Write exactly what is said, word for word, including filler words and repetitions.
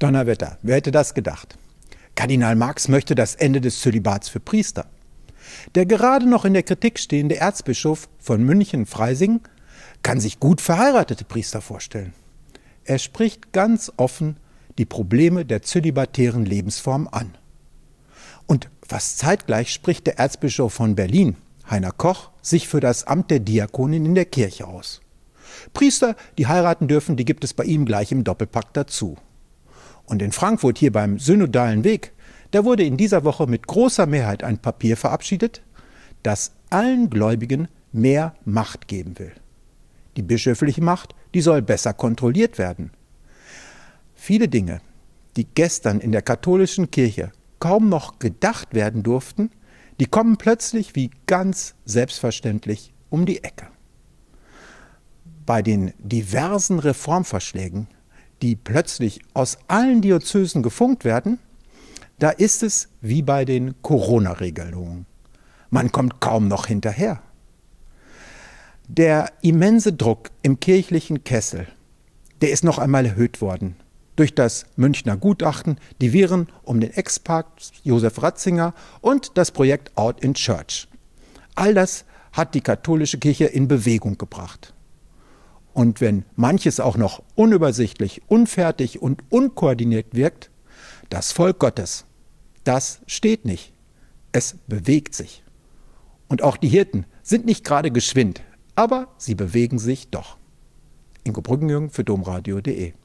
Donnerwetter, wer hätte das gedacht? Kardinal Marx möchte das Ende des Zölibats für Priester. Der gerade noch in der Kritik stehende Erzbischof von München-Freising kann sich gut verheiratete Priester vorstellen. Er spricht ganz offen die Probleme der zölibatären Lebensform an. Und fast zeitgleich spricht der Erzbischof von Berlin, Heiner Koch, sich für das Amt der Diakonin in der Kirche aus. Priester, die heiraten dürfen, die gibt es bei ihm gleich im Doppelpack dazu. Und in Frankfurt, hier beim Synodalen Weg, da wurde in dieser Woche mit großer Mehrheit ein Papier verabschiedet, das allen Gläubigen mehr Macht geben will. Die bischöfliche Macht, die soll besser kontrolliert werden. Viele Dinge, die gestern in der katholischen Kirche kaum noch gedacht werden durften, die kommen plötzlich wie ganz selbstverständlich um die Ecke. Bei den diversen Reformvorschlägen, die plötzlich aus allen Diözesen gefunkt werden, da ist es wie bei den Corona-Regelungen. Man kommt kaum noch hinterher. Der immense Druck im kirchlichen Kessel, der ist noch einmal erhöht worden durch das Münchner Gutachten, die Viren um den Ex-Papst Josef Ratzinger und das Projekt Out in Church. All das hat die katholische Kirche in Bewegung gebracht. Und wenn manches auch noch unübersichtlich, unfertig und unkoordiniert wirkt, das Volk Gottes, das steht nicht. Es bewegt sich. Und auch die Hirten sind nicht gerade geschwind, aber sie bewegen sich doch. Ingo Brückenjürgen für domradio punkt de